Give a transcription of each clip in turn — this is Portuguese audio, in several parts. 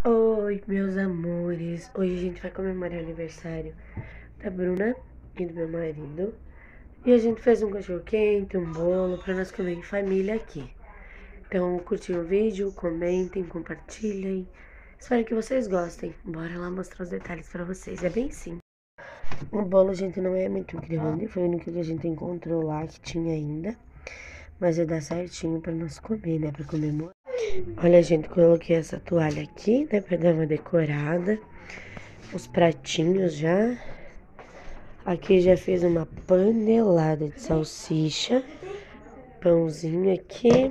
Oi, meus amores. Hoje a gente vai comemorar o aniversário da Bruna e do meu marido. E a gente fez um cachorro-quente, um bolo pra nós comer em família aqui. Então, curtem o vídeo, comentem, compartilhem. Espero que vocês gostem. Bora lá mostrar os detalhes pra vocês. É bem simples. O bolo, gente, não é muito grande. Foi o único que a gente encontrou lá que tinha ainda. Mas vai dar certinho pra nós comer, né? Pra comemorar. Olha, gente, coloquei essa toalha aqui, né, pra dar uma decorada. Os pratinhos já. Aqui já fiz uma panelada de salsicha. Pãozinho aqui.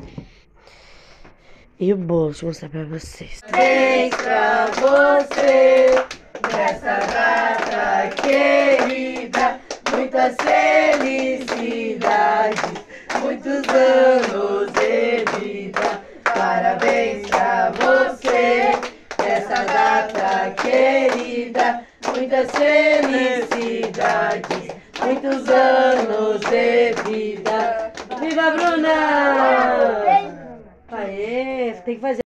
E o bolo, deixa eu mostrar pra vocês. Parabéns pra você, nessa data querida. Muitas felicidades, muitos anos de vida. Parabéns pra você, nessa data querida. Muitas felicidades, muitos anos de vida. Viva Bruna! Aê, tem que fazer.